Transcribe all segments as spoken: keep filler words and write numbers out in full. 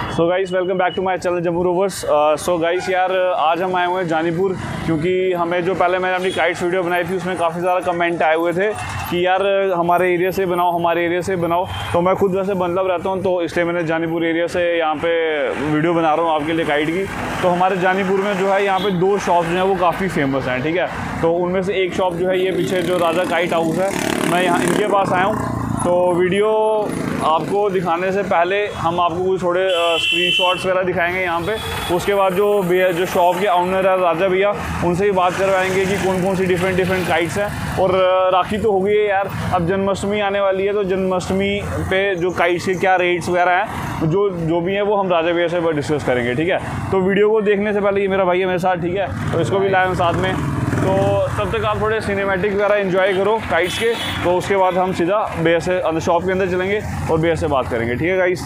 So guys welcome back to my channel Jammu rovers. So guys यार आज हम आए हुए हैं जानीपुर, क्योंकि हमें जो पहले मैंने अपनी काइट्स वीडियो बनाई थी उसमें काफ़ी ज़्यादा कमेंट आए हुए थे कि यार हमारे एरिया से बनाओ हमारे एरिया से बनाओ। तो मैं खुद वैसे बंदलब रहता हूँ, तो इसलिए मैंने जानीपुर एरिया से यहाँ पे वीडियो बना रहा हूँ आपके लिए काइट की। तो हमारे जानीपुर में जो है यहाँ पे दो शॉप जो हैं वो काफ़ी फेमस हैं, ठीक है। तो उनमें से एक शॉप जो है ये पीछे जो राजा काइट हाउस है, मैं यहाँ इनके पास आया हूँ। तो वीडियो आपको दिखाने से पहले हम आपको कुछ थोड़े स्क्रीनशॉट्स वगैरह दिखाएंगे यहाँ पे। उसके बाद जो भैया जो शॉप के ऑनर है राजा भैया, उनसे ही बात करवाएंगे कि कौन कौन सी डिफरेंट डिफरेंट काइट्स हैं। और राखी तो हो गई है यार, अब जन्माष्टमी आने वाली है, तो जन्माष्टमी पे जो काइट्स के क्या रेट्स वगैरह हैं, जो जो भी है वो हम राजा भैया से डिस्कस करेंगे, ठीक है। तो वीडियो को देखने से पहले ये मेरा भाई है मेरे साथ, ठीक है, तो इसको भी लाए हम साथ में। तो तब तक आप थोड़े सिनेमैटिक वगैरह एंजॉय करो काइट्स के, तो उसके बाद हम सीधा भैया से अंदर शॉप के अंदर चलेंगे और भैया से बात करेंगे, ठीक है गाइस।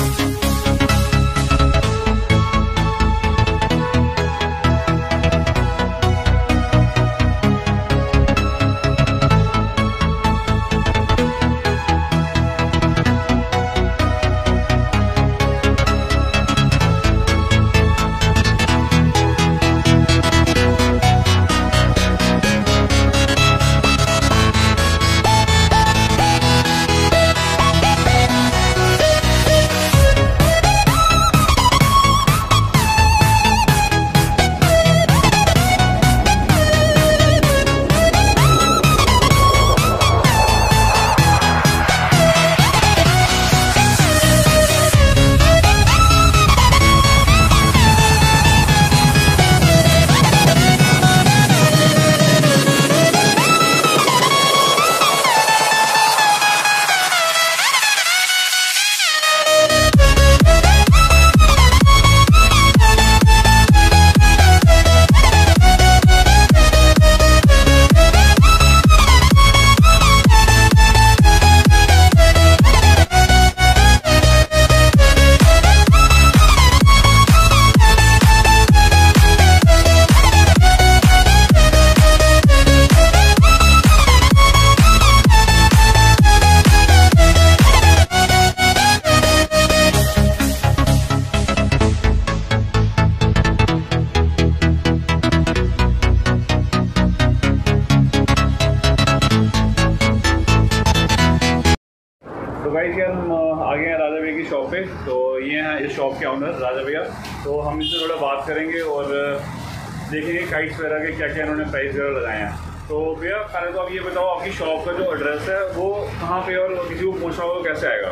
हम आ गए हैं राजा भैया की शॉप पे। तो ये हैं इस शॉप के ऑनर राजा भैया, तो हम इनसे थोड़ा बात करेंगे और देखेंगे काइट्स वगैरह के क्या क्या इन्होंने प्राइस वगैरह लगाए हैं। तो भैया पहले तो आप ये बताओ आपकी शॉप का जो एड्रेस है वो कहाँ पे और किसी को पूछना होगा कैसे आएगा?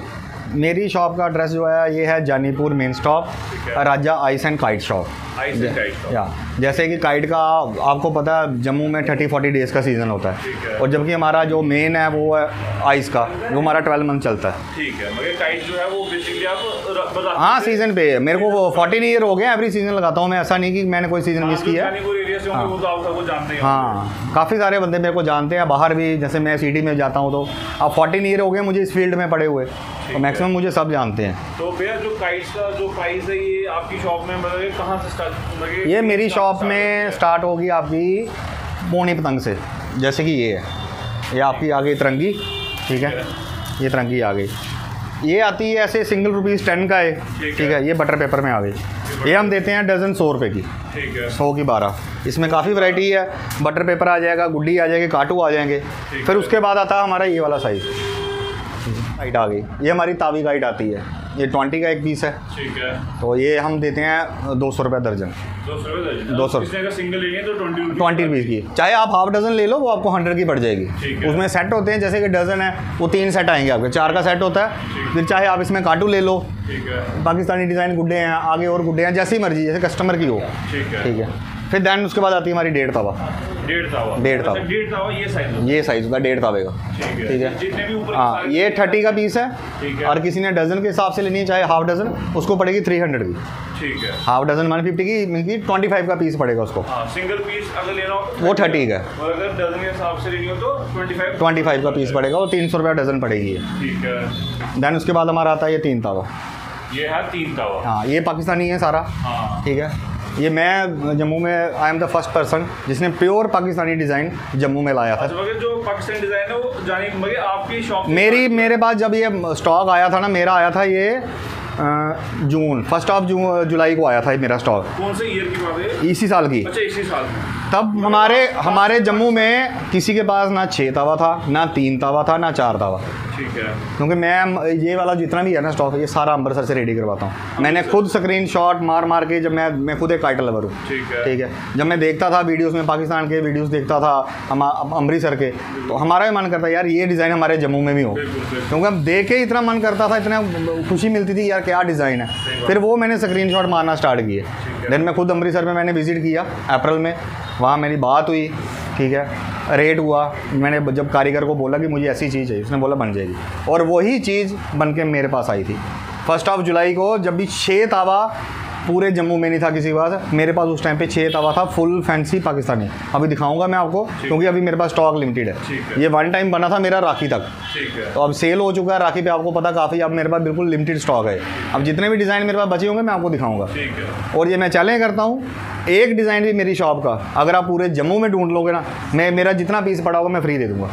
मेरी शॉप का एड्रेस जो है ये है Janipur main stop, Raja ice and kite shop. Ice and kite shop, या जैसे कि काइट का आपको पता है जम्मू में थर्टी फोर्टी डेज़ का सीज़न होता है, है। और जबकि हमारा जो मेन है वो है आइस का, जो हमारा ट्वेल्व मंथ चलता है, ठीक है। मगर काइट जो है वो बेसिकली आप हाँ सीज़न पे है। मेरे को फोर्टीन ईयर हो गए, एवरी सीज़न लगाता हूँ मैं, ऐसा नहीं कि मैंने कोई सीज़न मिस किया है। हाँ काफ़ी सारे बंदे मेरे को जानते हैं बाहर भी, जैसे मैं सिटी में जाता हूँ, तो अब फोर्टीन ईयर हो गए मुझे इस फील्ड में पड़े हुए, तो मैक्सिमम मुझे सब जानते हैं। तो भैया जो काइट्स का जो प्राइस है ये आपकी शॉप में मतलब कहाँ से स्टार्ट? ये मेरी शॉप में स्टार्ट होगी आपकी पौनी पतंग से, जैसे कि ये है, ये आपकी आ गई तिरंगी, ठीक है, ये तिरंगी आ गई, ये आती है ऐसे सिंगल रुपीज़ टेन का है, ठीक है। ये बटर पेपर में आ गई, ये हम देते हैं डजन सौ रुपये की, ठीक है, सौ की बारह। इसमें काफ़ी वैरायटी है, बटर पेपर आ जाएगा, गुड्डी आ जाएगी, काटू आ जाएंगे। फिर उसके बाद आता है हमारा ये वाला साइज़ गाइड आ गई, ये हमारी तावी गाइड आती है, ये ट्वेंटी का एक पीस है, ठीक है। तो ये हम देते हैं दो सौ रुपये दर्जन, दो सौ रुपये दो सौ सिंगल लेंगे तो ट्वेंटी ट्वेंटी रुपीज़ की। चाहे आप हाफ डजन ले लो वो आपको हंड्रेड की पड़ जाएगी। उसमें सेट होते हैं, जैसे कि डजन है वो तीन सेट आएंगे आपके, चार का सेट होता है। फिर चाहे आप इसमें काटू ले लो, ठीक है, पाकिस्तानी डिज़ाइन गुड्डे हैं, आगे और गुड्डे हैं, जैसी मर्जी, जैसे कस्टमर की हो, ठीक है, ठीक है। फिर दैन उसके बाद आती है हमारी डेढ़ तवा, डेढ़ तवा डेढ़ तवा डेढ़ तवा ये साइज ये साइज होता है डेढ़ तवे का, ठीक है। हाँ ये थर्टी का पीस है, और किसी ने डजन के हिसाब से लेनी है, चाहे हाफ डजन, उसको पड़ेगी थ्री हंड्रेड की, ठीक है। हाफ डजन वन फिफ्टी की, मिलती ट्वेंटी फाइव का पीस पड़ेगा उसको। सिंगल पीस अगर लेना हो वो थर्टी का, अगर डजन के हिसाब से लेनी हो तो ट्वेंटी फाइव ट्वेंटी फाइव का पीस पड़ेगा, वो तीन सौ रुपया डजन पड़ेगी, ठीक है। देन उसके बाद हमारा आता है ये तीन तवा, ये है तीन तवा, हाँ ये पाकिस्तानी है सारा, ठीक है। ये मैं जम्मू में I am the first person जिसने प्योर पाकिस्तानी डिज़ाइन जम्मू में लाया था। अच्छा, जो पाकिस्तानी डिज़ाइन है वो जानी मगर आपकी शॉप मेरी मेरे पास जब ये स्टॉक आया था ना, मेरा आया था ये जून फर्स्ट ऑफ जून जुलाई को आया था ये मेरा स्टॉक। कौन से ईयर की बात है? इसी साल की। अच्छा, इसी साल। तब हमारे हमारे जम्मू में किसी के पास ना छः तावा था, ना तीन तावा था, ना चार तावा। ठीक है। क्योंकि मैं ये वाला जितना भी है ना स्टॉक, ये सारा अमृतसर से रेडी करवाता हूँ। मैंने खुद स्क्रीन शॉट मार मार के, जब मैं मैं खुद एक काइट लवर हूँ। ठीक है। ठीक है। जब मैं देखता था वीडियोस में, पाकिस्तान के वीडियोस देखता था हम अमृतसर के, तो हमारा भी मन करता यार ये डिज़ाइन हमारे जम्मू में भी हो, क्योंकि हम देख के इतना मन करता था, इतना खुशी मिलती थी यार क्या डिज़ाइन है। फिर वो मैंने स्क्रीन शॉट मारना स्टार्ट किए। देन मैं खुद अमृतसर में मैंने विज़िट किया अप्रैल में, वहाँ मेरी बात हुई। ठीक है। रेट हुआ। मैंने जब कारीगर को बोला कि मुझे ऐसी चीज़ चाहिए, उसने बोला बन जाएगी, और वही चीज़ बन के मेरे पास आई थी फर्स्ट ऑफ जुलाई को। जब भी छः तावा पूरे जम्मू में नहीं था किसी के पास, मेरे पास उस टाइम पे छः तावा था फुल फैंसी पाकिस्तानी। अभी दिखाऊंगा मैं आपको, क्योंकि अभी मेरे पास स्टॉक लिमिटेड है। ये वन टाइम बना था मेरा राखी तक, तो अब सेल हो चुका है राखी पे, आपको पता काफ़ी। अब मेरे पास बिल्कुल लिमिटेड स्टॉक है। अब जितने भी डिज़ाइन मेरे पास बचे होंगे मैं आपको दिखाऊंगा। और ये मैं चैलेंज करता हूँ, एक डिज़ाइन भी मेरी शॉप का अगर आप पूरे जम्मू में ढूंढ लोगे ना, मैं मेरा जितना पीस पड़ा होगा मैं फ्री दे दूँगा।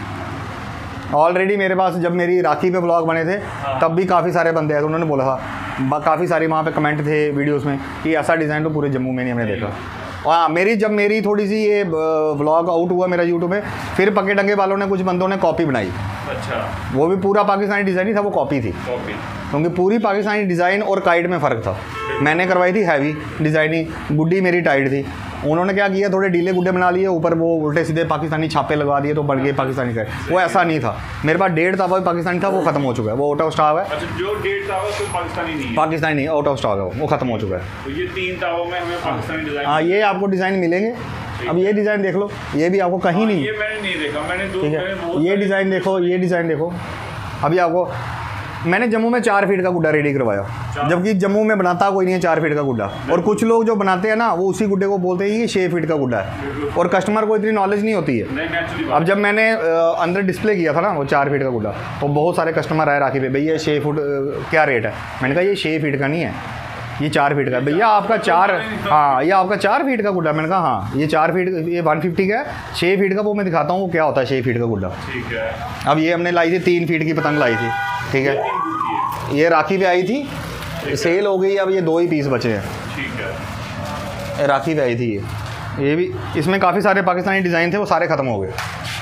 ऑलरेडी मेरे पास जब मेरी राखी पे ब्लॉग बने थे, तब भी काफ़ी सारे बंदे आए थे, उन्होंने बोला था, काफ़ी सारे वहाँ पे कमेंट थे वीडियोस में कि ऐसा डिज़ाइन तो पूरे जम्मू में नहीं हमने देखा। और हाँ, मेरी जब मेरी थोड़ी सी ये व्लॉग आउट हुआ मेरा यूट्यूब में, फिर पके डंगे वालों ने, कुछ बंदों ने कॉपी बनाई। अच्छा। वो भी पूरा पाकिस्तानी डिज़ाइन ही था, वो कॉपी थी, क्योंकि पूरी पाकिस्तानी डिज़ाइन और काइट में फ़र्क था। मैंने करवाई थी हैवी डिज़ाइनिंग, गुड्डी मेरी टाइट थी। उन्होंने क्या किया, थोड़े डीले गुड्डे बना लिए, ऊपर वो उल्टे सीधे पाकिस्तानी छापे लगा दिए, तो बन गए पाकिस्तानी का। वो ऐसा नहीं था। मेरे पास डेढ़ तावा भी पाकिस्तानी था, वो खत्म हो चुका है, वो आउट ऑफ स्टॉक है। अच्छा, जो डेढ़ तावा वो पाकिस्तानी नहीं है? पाकिस्तानी नहीं, आउट ऑफ स्टॉक है, वो खत्म हो चुका है। तो ये तीन तावों में हमें पाकिस्तानी डिज़ाइन, हाँ ये आपको डिज़ाइन मिलेंगे। अब ये डिज़ाइन देख लो, ये भी आपको कहीं नहीं, ये मैंने नहीं देखा। मैंने दो, ठीक है। ये डिज़ाइन देखो, ये डिज़ाइन देखो। अभी आपको मैंने जम्मू में चार फीट का गुड्डा रेडी करवाया, जबकि जम्मू में बनाता कोई नहीं है चार फीट का गुड्डा। और कुछ लोग जो बनाते हैं ना, वो उसी गुड्डे को बोलते हैं कि छः फीट का गुड्डा है, और कस्टमर को इतनी नॉलेज नहीं होती है। अब जब मैंने अंदर डिस्प्ले किया था ना वो चार फीट का गुड्डा, तो बहुत सारे कस्टमर आए राखी पे, भैया छः फुट क्या रेट है? मैंने कहा ये छः फीट का नहीं है, ये चार फीट का। भैया आपका चार, हाँ ये आपका चार फीट का गुड्डा। मैंने कहा हाँ ये चार फीट, ये वन फिफ्टी का है। छः फीट का वो मैं दिखाता हूँ वो क्या होता है छः फीट का गुड्डा। ठीक है। अब ये हमने लाई थी तीन फीट की पतंग लाई थी। ठीक है। ये राखी पे आई थी, सेल हो गई, अब ये दो ही पीस बचे हैं। ठीक है। राखी पे आई थी ये ये भी, इसमें काफ़ी सारे पाकिस्तानी डिज़ाइन थे, वो सारे ख़त्म हो गए।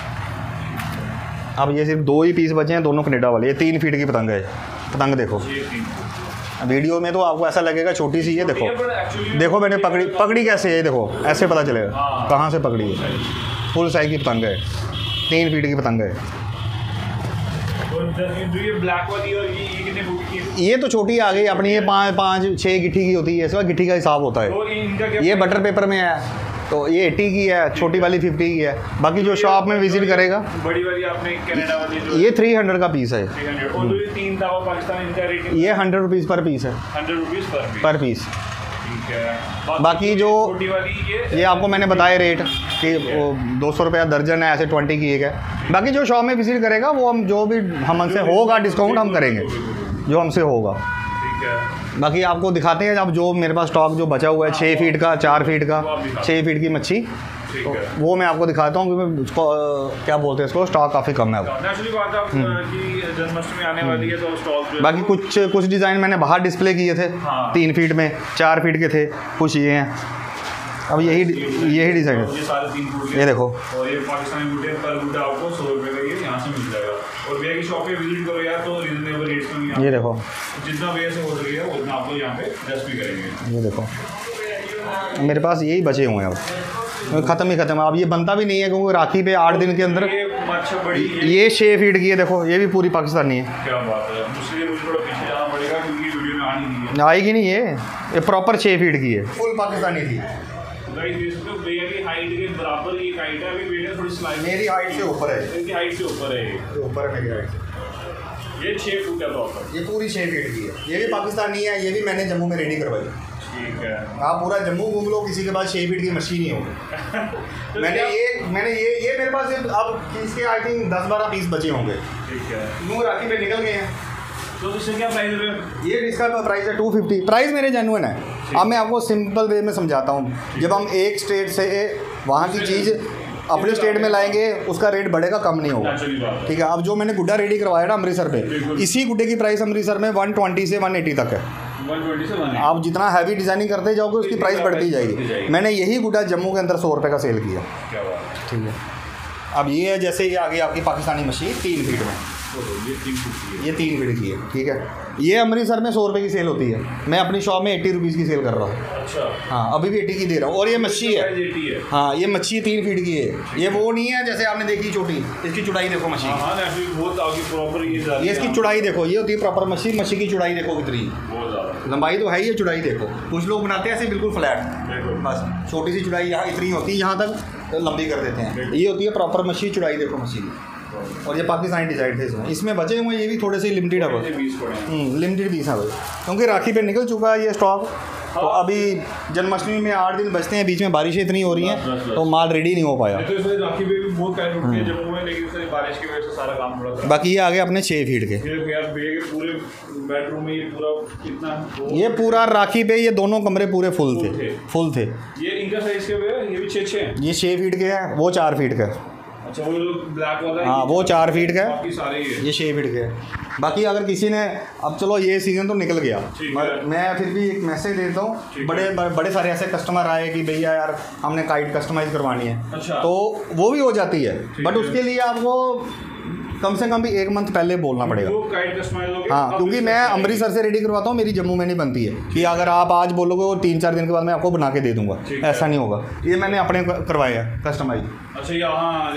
अब ये सिर्फ दो ही पीस बचे हैं, दोनों कनेडा वाले। ये तीन फीट की पतंग है। पतंग देखो, वीडियो में तो आपको ऐसा लगेगा छोटी सी है। देखो देखो मैंने पकड़ी पकड़ी कैसे है, देखो ऐसे पता चलेगा कहाँ से पकड़ी है। फुल साइज की पतंग है, तीन फीट की पतंग है। ये ब्लैक वाली और ये ये कितने फुट की है? ये तो छोटी आ गई अपनी, ये पाँच पाँच छः गिट्ठी की होती है, इसका गिट्ठी का हिसाब होता है। तो इनका क्या? ये बटर पेपर में है, तो ये अस्सी की है, छोटी वाली पचास की है। बाकी जो शॉप में विजिट करेगा, बड़ी वाली आपने कनाडा वाली जो ये तीन सौ का पीस है। और जो ये तीन तावा पाकिस्तान, इनका रेट ये हंड्रेड रुपीज़ पर पीस है, hundred rupees per piece per piece. ठीक है। बाकी जो छोटी वाली ये ये आपको मैंने बताया रेट कि वो दो सौ रुपया दर्जन है, ऐसे ट्वेंटी की एक है। बाकी जो शॉप में विजिट करेगा वो हम जो भी हमसे होगा डिस्काउंट हम करेंगे, जो हमसे होगा। ठीक है। बाकी आपको दिखाते हैं अब जो मेरे पास स्टॉक जो बचा हुआ है, छः फीट का, चार फीट का, छः फीट की मच्छी, तो वो मैं आपको दिखाता हूँ क्योंकि उसको क्या बोलते हैं, इसको स्टॉक काफ़ी कम है। नेचुरली बात है कि जन्माष्टमी आने वाली है तो स्टॉक। बाकी कुछ कुछ डिज़ाइन मैंने बाहर डिस्प्ले किए थे। हाँ। तीन फीट में, चार फीट के थे, कुछ ये हैं। अब यही यही डिज़ाइन है, ये सारे तीन फुट ये देखो। और ये पाकिस्तानी बूटे पर बूटा आपको सौ रुपये का ये यहाँ से मिल जाएगा। और भैया की शॉप पे विजिट करो यार, तो रीजनेबल रेट्स में ये देखो, जितना भैया से हो सकेगा उतना आप लोग यहाँ पे रेस्ट भी करेंगे। ये देखो मेरे पास यही बचे हुए हैं, अब ख़त्म ही ख़त्म। अब ये बनता भी नहीं है क्योंकि राखी पे आठ दिन के अंदर ये अच्छा बड़ी ये छः फीट की है। देखो ये भी पूरी पाकिस्तानी है। क्या बात है, इसलिए मुझे थोड़ा पीछे जाना पड़ेगा क्योंकि वीडियो में आनी नहीं है। आएगी नहीं, ये ये प्रॉपर छः फीट की है, फुल पाकिस्तानी थी। भैया की हाइट के बराबर ये हाइट है, अभी भैया थोड़ी स्लाइड मेरी हाइट से ऊपर है, इनकी हाइट से ऊपर है, ये ऊपर है मेरी हाइट से। ये छः फुट है प्रॉपर, ये पूरी छः फीट की है। ये भी पाकिस्तानी है, ये भी मैंने जम्मू में रेडी करवाई। ठीक है। आप पूरा जम्मू घूम लो, किसी के पास छः फीट की मशीन नहीं होगी। तो मैंने ये मैंने ये ये मेरे पास अब इसके आई थिंक दस बारह पीस बचे होंगे। ठीक है। यूँ राखी पे निकल गए हैं। तो इससे क्या प्राइस है? ये इसका प्राइस है टू फिफ्टी। प्राइस मेरे जेन्युइन है। अब मैं आपको सिंपल वे में समझाता हूँ। जब हम एक स्टेट से वहाँ की चीज़ अपने स्टेट में लाएंगे उसका रेट बढ़ेगा, कम नहीं होगा। ठीक है। अब जो मैंने गुड्डा रेडी करवाया ना अमृतसर पे, इसी गुड्डे की प्राइस अमृतसर में वन ट्वेंटी से वन एटी तक है। आप जितना हैवी डिजाइनिंग करते जाओगे उसकी प्राइस बढ़ती जाएगी। मैंने यही गुड्डा जम्मू के अंदर सौ रुपये का सेल किया। ठीक है। अब ये है, जैसे ये आ गई आपकी पाकिस्तानी मशीन तीन फीट में, ये तीन फीट की है। ठीक है। ये अमृतसर में सौ रुपये की सेल होती है, मैं अपनी शॉप में एट्टी रुपीज़ की सेल कर रहा हूँ। अच्छा। हाँ, अभी भी एट्टी की दे रहा हूँ। और ये मच्छी है, हाँ ये मच्छी तीन फीट की है। ये वो नहीं है जैसे आपने देखी छोटी, इसकी चौड़ाई देखो मच्छी की, ये इसकी चौड़ाई देखो, ये होती है प्रॉपर मच्छी। मच्छी की चौड़ाई देखो कितनी, लंबाई तो है ही, चौड़ाई देखो। कुछ लोग बनाते हैं ऐसे बिल्कुल फ्लैट, बस छोटी सी चौड़ाई यहाँ इतनी होती है, यहाँ तक लंबी कर देते हैं। ये होती है प्रॉपर मच्छी, चौड़ाई देखो मच्छी की। और ये पाकिस्तानी डिजाइन थे इसमें, इसमें बचे हुए ये भी थोड़े से लिमिटेड है, लिमिटेड पीस है भाई, क्योंकि राखी पे निकल चुका है ये स्टॉक। तो अभी जन्माष्टमी में आठ दिन बचते हैं, बीच में बारिशें इतनी हो रही हैं तो माल रेडी नहीं हो पाया। बाकी ये आ गए अपने छः फीट के। ये पूरा राखी पे ये दोनों कमरे पूरे फुल थे, फुल थे। ये इनका साइज क्या है? ये भी छः छः, ये छः फीट के हैं, वो चार फीट का। अच्छा, वो ब्लैक वाला, हाँ वो चार फीट का है, सारे ये छः फीट के है। बाकी अगर किसी ने, अब चलो ये सीज़न तो निकल गया, मैं फिर भी एक मैसेज देता हूँ। बड़े बड़े सारे ऐसे कस्टमर आए कि भैया यार हमने काइट कस्टमाइज़ करवानी है। अच्छा। तो वो भी हो जाती है, बट उसके लिए आपको कम से कम भी एक मंथ पहले बोलना पड़ेगा। हाँ, क्योंकि मैं अमृतसर से रेडी करवाता हूँ, मेरी जम्मू में नहीं बनती है कि अगर आप आज बोलोगे वो तीन चार दिन के बाद मैं आपको बना के दे दूंगा, ऐसा नहीं होगा। ये मैंने अपने करवाए हैं कस्टमाइज। अच्छा, यहाँ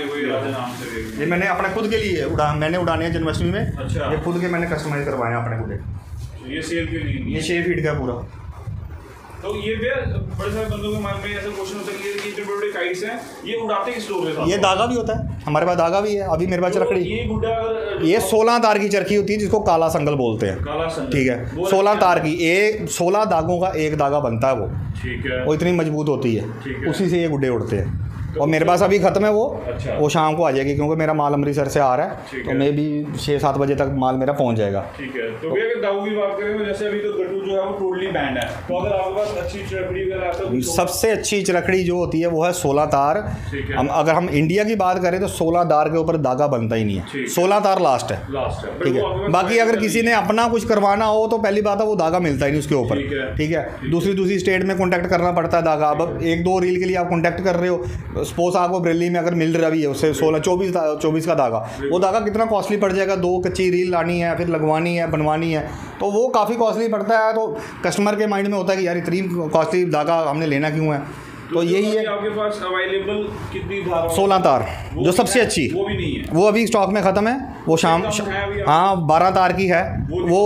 ये मैंने अपने खुद के लिए उड़ा मैंने उड़ाने हैं जन्माष्टमी में। अच्छा। ये खुद के मैंने कस्टमाइज करवाए हैं अपने खुद। ये सेल के लिए, ये छः फीट का पूरा। तो ये भी बड़े सारे बंदों के मन में ऐसा क्वेश्चन होता है कि ये जो बड़े बड़े काइट्स हैं ये उड़ाते किस लोग हैं? ये धागा भी होता है, हमारे पास धागा भी है। अभी मेरे पास चरखड़ी, ये गुड्डा अगर ये सोलह तार की चरखी होती है जिसको काला संगल बोलते हैं। काला संगल, ठीक है। सोलह तार की, एक सोलह धागों का एक धागा बनता है वो। ठीक है। वो इतनी मजबूत होती है, उसी से ये गुड्डे उड़ते हैं। और मेरे पास अभी ख़त्म है वो। अच्छा। वो शाम को आ जाएगी क्योंकि मेरा माल अमृतसर से आ रहा है, तो मे भी छः सात बजे तक माल मेरा पहुंच जाएगा। ठीक है। तो भैया अगर दाऊ की बात करें तो जैसे अभी तो गट्टू जो है वो टोटली बैंड है, तो अगर आपके पास अच्छी चरखड़ी वगैरह आता है, सबसे अच्छी चरखड़ी जो होती है वो है सोलह तार। हम अगर हम इंडिया की बात करें तो सोलह तार के ऊपर धागा बनता ही नहीं है, सोलह तार लास्ट है। ठीक है। बाकी अगर किसी ने अपना कुछ करवाना हो तो पहली बात है वो धागा मिलता ही नहीं उसके ऊपर। ठीक है। दूसरी दूसरी स्टेट में कॉन्टैक्ट करना पड़ता है धागा। अब एक दो रील के लिए आप कॉन्टैक्ट कर रहे हो, सपोज आपको बरेली में अगर मिल रहा भी है उससे सोलह चौबीस चौबीस का धागा, वो धागा कितना कॉस्टली पड़ जाएगा। दो कच्ची रील लानी है, फिर लगवानी है, बनवानी है, तो वो काफ़ी कॉस्टली पड़ता है। तो कस्टमर के माइंड में होता है कि यार इतनी कॉस्टली धागा हमने लेना क्यों है। तो यही है। आपके पास अवेलेबल कितनी धार? सोलह तार जो सबसे अच्छी, वो भी नहीं है, वो अभी स्टॉक में ख़त्म है। वो शाम, हाँ बारह तार की है वो।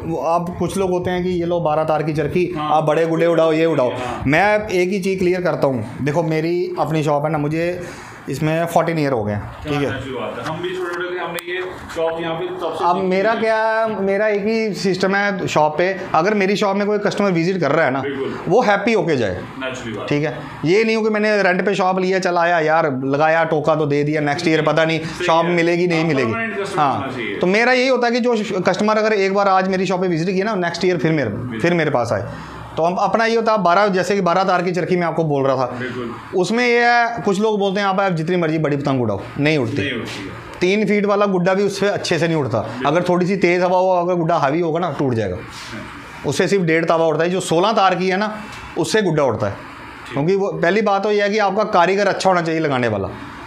अब कुछ लोग होते हैं कि ये लो बारह तार की चरखी, आप बड़े गुड्डे उड़ाओ, ये उड़ाओ। मैं एक ही चीज़ क्लियर करता हूँ, देखो मेरी अपनी शॉप है ना, मुझे इसमें फोर्टीन ईयर हो गए। ठीक है। हम भी छोटे छोटे थे, हमने ये शॉप यहाँ पे तब से। अब मेरा क्या, मेरा एक ही सिस्टम है शॉप पे, अगर मेरी शॉप में कोई कस्टमर विजिट कर रहा है ना, वो हैप्पी होके जाए। ठीक है। ये नहीं हो कि मैंने रेंट पे शॉप लिया, चला आया यार, लगाया टोका तो दे दिया, नेक्स्ट ईयर पता नहीं शॉप मिलेगी नहीं मिलेगी। हाँ, तो मेरा यही होता है कि जो कस्टमर अगर एक बार आज मेरी शॉप पे विजिट किया ना, नेक्स्ट ईयर फिर मेरे फिर मेरे पास आए। तो हम अपना ये होता है बारह, जैसे कि बारह तार की चरखी मैं आपको बोल रहा था, उसमें ये है कुछ लोग बोलते हैं आप आप जितनी मर्जी बड़ी पतंग उड़ाओ, नहीं उड़ती। तीन फीट वाला गुड्डा भी उससे अच्छे से नहीं उड़ता। अगर थोड़ी सी तेज़ हवा हो, अगर गुड्डा हावी होगा ना टूट जाएगा। उससे सिर्फ डेढ़ तावा उड़ता है। जो सोलह तार की है ना, उससे गुड्डा उड़ता है। क्योंकि वो पहली बात तो यह है कि आपका कारीगर अच्छा होना चाहिए लगाने वाला।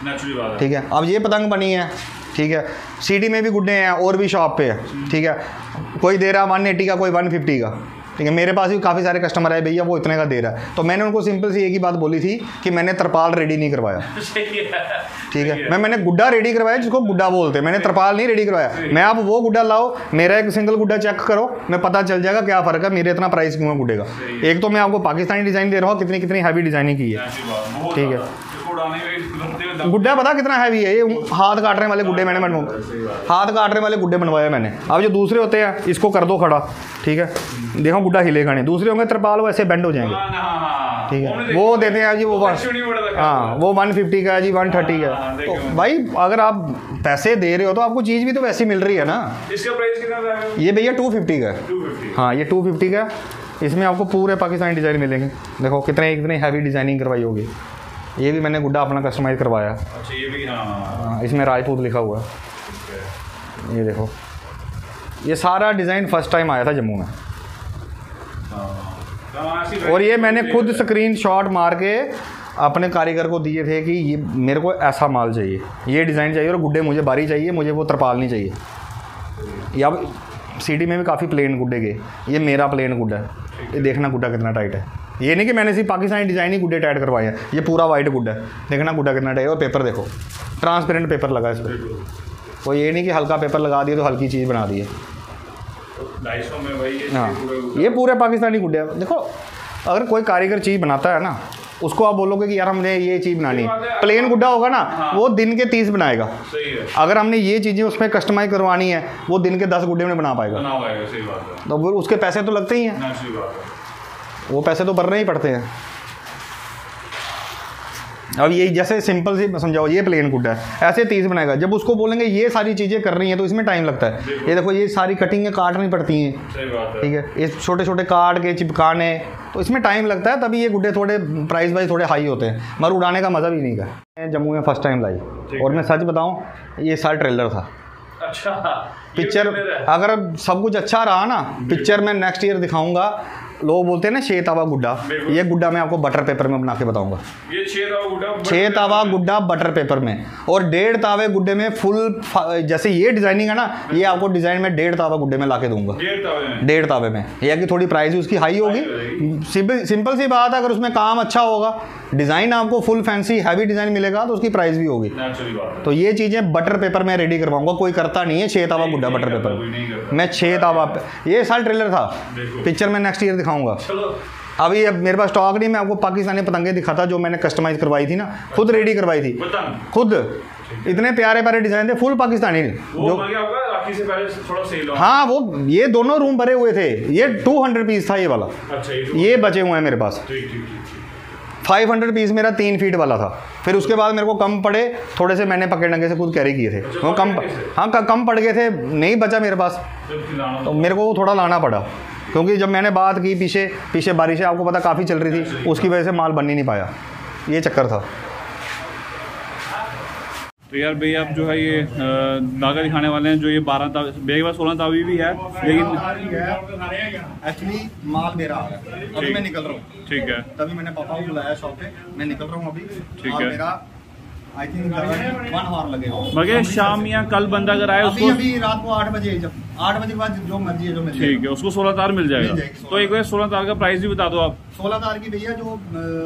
ठीक है। अब ये पतंग बनी है, ठीक है, सिटी में भी गुड्डे हैं और भी शॉप पे है। ठीक है। कोई दे रहा वन एटी का, कोई वन फिफ्टी का। ठीक है। मेरे पास भी काफ़ी सारे कस्टमर आए, भैया वो इतने का दे रहा है। तो मैंने उनको सिंपल सी एक ही बात बोली थी कि मैंने तरपाल रेडी नहीं करवाया। ठीक है। मैं मैंने गुड्डा रेडी करवाया जिसको गुड्डा बोलते हैं, मैंने तरपाल नहीं रेडी करवाया। मैं आप वो गुड्डा लाओ, मेरा एक सिंगल गुड्डा चेक करो, मैं पता चल जाएगा क्या फ़र्क है, मेरे इतना प्राइस क्यों है गुड्डे का। एक तो मैं आपको पाकिस्तानी डिज़ाइन दे रहा हूँ, कितनी कितनी हैवी डिज़ाइनिंग की है। ठीक है। गुड्डा पता कितना हैवी है, ये हाथ काटने वाले गुड्डे मैंने बनवा हाथ काटने वाले गुड्डे बनवाए मैंने। अब जो दूसरे होते हैं इसको कर दो खड़ा, ठीक है, देखो गुड्डा हिलेगा नहीं। दूसरे होंगे तरपाल, वो ऐसे बेंड हो जाएंगे। ठीक है। वो देते हैं जी, वो हाँ वो वन फिफ्टी का है जी, वन थर्टी का। तो भाई अगर आप पैसे दे रहे हो तो आपको चीज़ भी तो वैसी मिल रही है ना। इसका प्राइस कितना है? ये भैया टू फिफ्टी का है। हाँ ये टू फिफ्टी का। इसमें आपको पूरे पाकिस्तानी डिज़ाइन मिलेंगे। देखो कितने कितने हैवी डिज़ाइनिंग करवाई होगी। ये भी मैंने गुड्डा अपना कस्टमाइज़ करवाया। अच्छा ये भी, हाँ इसमें राजपूत लिखा हुआ है। ये देखो, ये सारा डिज़ाइन फर्स्ट टाइम आया था जम्मू में, और ये मैंने खुद स्क्रीन शॉट मार के अपने कारीगर को दिए थे कि ये मेरे को ऐसा माल चाहिए, ये डिज़ाइन चाहिए, और गुड्डे मुझे बारी चाहिए, मुझे वो तरपाल नहीं चाहिए। या सिटी में भी काफ़ी प्लेन गुड्डे गए, ये मेरा प्लेन गुड्डा है। ये देखना गुड्डा कितना टाइट है। ये नहीं कि मैंने सिर्फ पाकिस्तानी डिज़ाइन ही गुड्डे टाइट करवाए हैं, ये पूरा वाइट गुड्डा है। देखना गुड्डा कितना टाइट है, और पेपर देखो, ट्रांसपेरेंट पेपर लगा इस पर। तो ये नहीं कि हल्का पेपर लगा दिए तो हल्की चीज़ बना दी है। में भाई ये हाँ, ये पूरे पाकिस्तानी गुड्डे हैं। देखो, अगर कोई कारीगर चीज़ बनाता है ना, उसको आप बोलोगे कि यार हमने ये चीज़ बनानी है, प्लेन गुड्डा होगा ना, हाँ। वो दिन के तीस बनाएगा। सही है। अगर हमने ये चीज़ें उसमें कस्टमाइज करवानी है, वो दिन के दस गुड्डे में बना पाएगा। बना पाएगा, सही बात है। तो वो उसके पैसे तो लगते ही हैं, सही बात है। वो पैसे तो भरने ही पड़ते हैं। अब ये जैसे सिंपल सी समझाओ, ये प्लेन गुड्डा है, ऐसे तीस बनाएगा। जब उसको बोलेंगे ये सारी चीज़ें कर रही हैं तो इसमें टाइम लगता है। ये देखो, ये सारी कटिंगें काटनी पड़ती हैं, ठीक है, ये छोटे छोटे काट के चिपकाने, तो इसमें टाइम लगता है। तभी ये गुड्डे थोड़े प्राइस वाइज थोड़े हाई होते हैं, मगर उड़ाने का मज़ा भी नहीं का। मैं जम्मू में फर्स्ट टाइम लाई, और मैं सच बताऊँ, ये सारा ट्रेलर था। अच्छा, पिक्चर अगर सब कुछ अच्छा रहा ना, पिक्चर में नेक्स्ट ईयर दिखाऊंगा। लोग बोलते हैं ना छः तावा गुड्डा, ये गुड्डा मैं आपको बटर पेपर में बना के बताऊंगा। ये छः तावा गुड्डा, छः तावा गुड्डा बटर पेपर में, और डेढ़ तावे गुड्डे में फुल, जैसे ये डिजाइनिंग है ना, ये आपको डिजाइन में डेढ़ तावा गुड्डे में ला के दूंगा। डेढ़ तावे में, यह कि थोड़ी प्राइस उसकी हाई होगी। सिंपल सी बात है, अगर उसमें काम अच्छा होगा, डिज़ाइन आपको फुल फैंसी हैवी डिज़ाइन मिलेगा, तो उसकी प्राइस भी होगी। तो ये चीज़ें बटर पेपर में रेडी करवाऊंगा। कोई करता नहीं है छः तावा गुड्डा बटर पेपर, मैं छः तावा। ये साल ट्रेलर था, पिक्चर में नेक्स्ट ईयर दिखाऊंगा। अभी अब मेरे पास स्टॉक नहीं, मैं आपको पाकिस्तानी पतंगे दिखाता जो मैंने कस्टमाइज करवाई थी ना, खुद रेडी करवाई थी, खुद। इतने प्यारे प्यारे डिज़ाइन थे, फुल पाकिस्तानी जो। राखी से पहले थोड़ा सेल हो। हाँ, वो ये दोनों रूम भरे हुए थे। ये टू हंड्रेड पीस था ये वाला। अच्छा, ये बचे हुए हैं मेरे पास। फाइव हंड्रेड पीस मेरा तीन फीट वाला था। फिर उसके बाद मेरे को कम पड़े थोड़े से, मैंने पकड़ डंगे से खुद कैरी किए थे। वो कम, हाँ कम पड़ गए थे, नहीं बचा मेरे पास, तो मेरे को थोड़ा लाना पड़ा। क्योंकि जब मैंने बात की पीछे पीछे बारिशें आपको पता काफ़ी चल रही थी, उसकी वजह से माल बन ही नहीं पाया। ये चक्कर था। तो यार भैया आप जो है ये धागा दिखाने वाले हैं, जो ये बारह तावी, भैया के पास सोलह तावी भी है, लेकिन एक्चुअली माल मेरा आ गया, अभी मैं निकल रहा हूँ। ठीक है, तभी मैंने पापा को बुलाया शॉप पे, मैं निकल रहा हूँ अभी। ठीक है, मेरा आई थिंक वन आवर लगेगा। मगर शाम या कल बंदा अगर आए उसको, अभी रात को आठ बजे, जब आठ बजे बाद जो मर्जी है जो मिल, ठीक है, उसको सोलह तार मिल जाएगा। तो एक बार सोलह तार का प्राइस भी बता दो आप। सोलह तार की भैया जो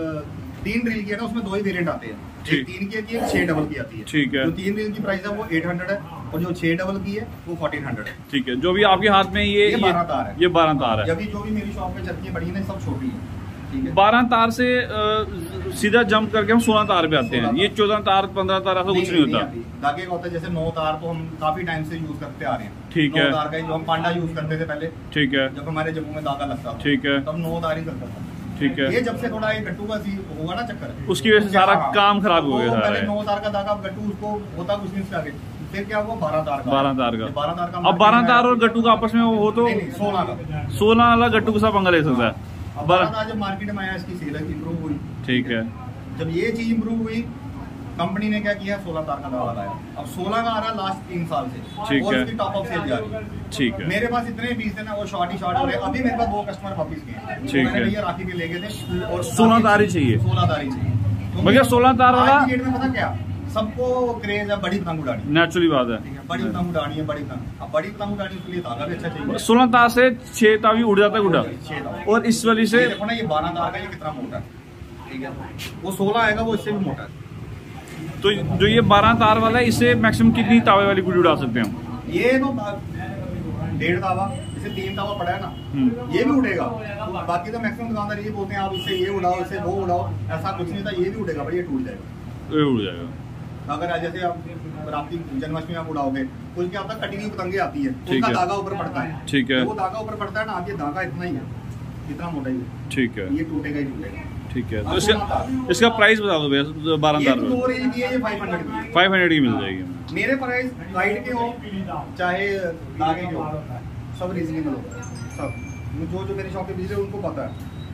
तीन ड्रिल की है ना, उसमें दो ही वेरिएंट आते हैं। एक तीन की आती है, छह डबल की आती है। ठीक है, जो तीन ड्रिल की प्राइस है वो एट हंड्रेड है, और जो छह डबल की है वो फोर्टीन हंड्रेड है। ठीक है, जो भी आपके हाथ में ये बारह तार है, ये बारह तार है। अभी जो भी मेरी शॉप पे चलती है बड़ी है, सब छोटी है। बारह तार से आ, सीधा जंप करके हम सोलह तार पे आते हैं। ये चौदह तार पंद्रह तार ऐसा कुछ नहीं होता। धागे का होता है जैसे नौ तार, तो हम काफी टाइम से यूज करते आ रहे हैं। ठीक है, नौ तार का जो हम पांडा यूज करते थे पहले। ठीक है, जब हमारे जम्मू में धागा लगता था, ठीक है, तब नौ तार ही करता था। ठीक है, ये जब से थोड़ा ये गट्टू का सी होगा ना चक्कर, उसकी वजह से सारा काम खराब हो गया। पहले नौ तार का धागा, गट्टू उसको होता कुछ दिन से आगे, फिर क्या हुआ बारह तार का। बारह तार का बारह तार का अब बारह तार और गट्टू का आपस में हो तो सोलह का सोलह वाला गट्टू के साथ पंगा ले सकता है। बारह जब मार्केट में आया, इसकी सेल इंप्रूव हुई। ठीक है, जब ये चीज इंप्रूव हुई, कंपनी ने क्या किया, सोलह तार का धागा लाया। अब सोलह का आ रहा लास्ट तीन साल से। ठीक और है, उसकी टॉप अप सेल जा रही है। ठीक है, मेरे पास इतने पीस थे ना, वो शॉर्ट ही शॉर्ट हो रहे। अभी मेरे पास दो कस्टमर वापस गए। ठीक है, भैया राखी के ले गए थे, और सोलह तार ही चाहिए, सोलह तार ही चाहिए। मगर सोलह तार वाला डेट में पता क्या, सबको क्रेज है बड़ी पतंग उड़ानी। नेचुरली बात है, बड़ी पतंग उड़ानी है, बड़ी पतंग। अब बड़ी पतंग उड़ानी के लिए धागा भी अच्छा चाहिए। सोलह तार से छह तावी उड़ जाता है गुड्डा, और इस वाली से देखो ना, ये बारह तार का, ये कितना मोटा है। ठीक है, वो सोलह आएगा, वो इससे भी मोटा है। तो जो ये बारह तार वाला है, इससे मैक्सिमम कितनी तावे वाली गुड्डी उड़ा सकते हैं हम? ये तो डेढ़ तावा, जैसे तीन तावा पड़ा है ना, ये भी उड़ेगा। बाकी तो मैक्सिमम दुकानदार ये बोलते हैं आप इससे ये उड़ाओ, इससे वो उड़ाओ, ऐसा कुछ नहीं था। ये भी उड़ेगा, बट ये टूट जाएगा, ये उड़ जाएगा। अगर जैसे आप रात की जन्माष्टमी आप उड़ाओगे, कुछ क्या होता है, कटी हुई पतंगे आती है, उसका धागा ऊपर पड़ता है। ठीक है, वो धागा ऊपर पड़ता है ना, आप ये धागा इतना ही है, इतना मोटा ही है। ठीक है, ये टूटेगा ही टूटेगा। ठीक है, तो इसका इसका प्राइस बता दो भैया। बारह तार में फाइव हंड्रेड की मिल जाएगी। मेरे प्राइस गाइड के हो चाहे धागे के हो, सब रीजनेबल होगा। सब जो जो मेरी शॉप पे बिजली उनको पता है।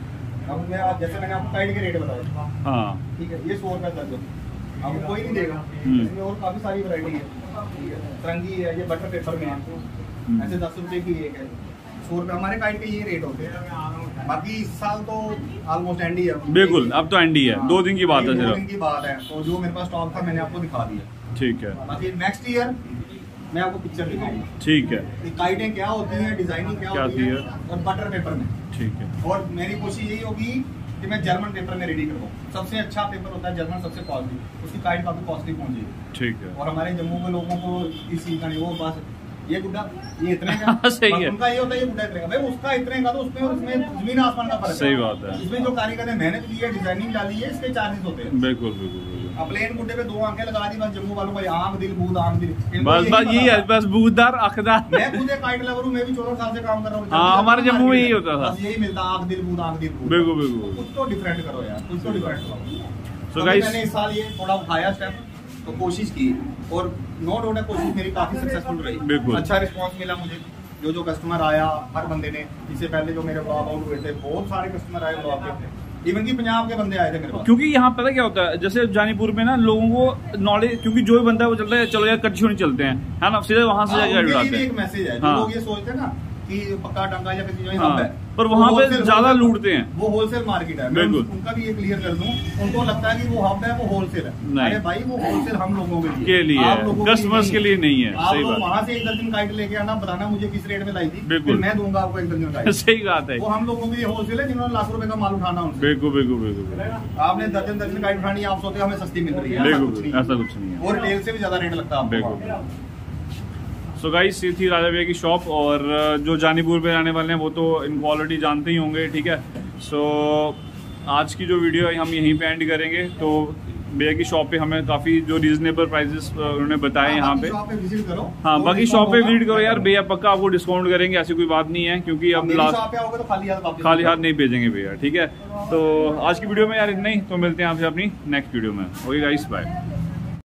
अब मैं आज जैसे मैंने आपको काइट के रेट बताया, हाँ ठीक है, ये सौ रुपये दर्जन, आपको कोई नहीं देगा। इसमें और काफ़ी सारी वैरायटी है, ठीक है, तिरंगी है, ये बटर पेपर में है, ऐसे दस रुपये की एक है, सौ रुपये हमारे काइट के ये रेट होते हैं। बाकी इस साल तो ऑलमोस्ट एंड ही है, बिल्कुल, अब तो एंड ही है, दो दिन की बात है, दो दिन की बात है। तो जो मेरे पास स्टॉक था मैंने आपको दिखा दिया, ठीक है। बाकी नेक्स्ट ईयर मैं आपको पिक्चर दिखाऊंगा, ठीक है, काइटें क्या होती हैं, डिजाइनिंग क्या, क्या होती है, है? और बटर पेपर में, ठीक है। और मेरी कोशिश यही होगी कि मैं जर्मन पेपर में रेडी करवाऊँ। सबसे अच्छा पेपर होता है जर्मन, सबसे कॉस्टली, उसकी काइट काफी कॉस्टली पहुंचेगी, ठीक है। और हमारे जम्मू के लोगों को इस चीज का नहीं, वो बस ये गुड्डा ये इतने का सही है, उनका ये होता है ये गुड्डा इतने का, भाई उसका इतने का, तो उसमें और इसमें जमीन आसमान का फर्क है। सही बात है। इसमें जो कारीगर ने मेहनत की है, डिजाइनिंग डाली है, इसके चार्जेस होते हैं। बिल्कुल बिल्कुल बिल्कुल। अब प्लेन गुड्डे पे दो आंखें लगा दी, बस जम्मू वालों को आंख दिल बूद आंख दिल, बस बस यही है, बस बूदार अखदार। मैं खुद एक काइट लवर हूं, मैं भी चौदह साल से काम कर रहा हूं। हाँ, हमारे जम्मू में यही होता था, बस यही मिलता, आंख दिल बूद आंख दिल बूद। बिल्कुल बिल्कुल। कुछ तो डिफरेंट करो यार, कुछ तो डिफरेंट करो। So तो guys- मैंने इस साल ये थोड़ा उठाया स्टेप, तो कोशिश की, और नो डाउट है कोशिश मेरी काफी सक्सेसफुल रही। बिल्कुल। अच्छा रिस्पांस मिला मुझे, जो जो कस्टमर आया हर बंदे ने, इससे पहले जो मेरे ब्लॉग आउट हुए थे बहुत सारे कस्टमर आए ब्लॉग के, इवन की पंजाब के बंदे आए थे मेरे पास। क्योंकि यहाँ पता क्या होता है, जैसे जानीपुर में ना लोगों को नॉलेज, क्योंकि जो भी बंदा है वो चलता है चलो यार कच्ची नहीं चलते हैं, है ना, सीधे वहां से जाकर उड़ाते हैं। एक मैसेज है, जो हाँ। लोग ये सोचते हैं ना कि पक्का टंगा या किसी जगह हाँ, हब है, पर वो वहाँ पे wholesale- ज्यादा wholesale- लूटते हैं। वो होलसेल मार्केट है, मैं बिल्कुल। उनका भी ये क्लियर कर दूं, उनको लगता है कि वो हब है, वो होलसेल है। नहीं। अरे भाई वो होलसेल हम लोगों के लिए के लिए आप है, लोगों कस्टमर्स के लिए नहीं है। आप सही लोग बात। वहाँ से एक दर्जन काइट लेके आना, बताना मुझे किस रेट में लाई थी, बिल्कुल। फिर मैं दूंगा आपको एक दर्जन काइट। सही बात है, वो हम लोगों के लिए होलसेल है, जिन्होंने लाखों रुपए का माल उठाना उनसे। बिल्कुल बिल्कुल बिल्कुल आपने दर्जन दर्जन काइट उठानी, आप सोचते हमें सस्ती मिल रही है, ऐसा कुछ बिल्कुल, नहीं ऐसा कुछ नहीं है। और रिटेल से भी ज्यादा रेट लगता है आपको। बिल्कुल। सो गाइस, ये थी राजा भैया की शॉप, और जो जानीपुर पे आने वाले हैं वो तो इन क्वालिटी जानते ही होंगे, ठीक है। सो आज की जो वीडियो है हम यहीं पे एंड करेंगे। तो भैया की शॉप पे हमें काफ़ी जो रीजनेबल प्राइसेस उन्होंने बताए यहाँ पे, शॉप पे विजिट करो। हाँ, तो बाकी शॉप पे होगा। विजिट करो यार, भैया पक्का आपको डिस्काउंट करेंगे, ऐसी कोई बात नहीं है, क्योंकि अब मेरी लास्ट शॉप पे आओगे तो खाली हाथ वापस खाली हाथ नहीं भेजेंगे भैया, ठीक है। तो आज की वीडियो में यार इतना ही, तो मिलते हैं आपसे अपनी नेक्स्ट वीडियो में। Okay guys, bye.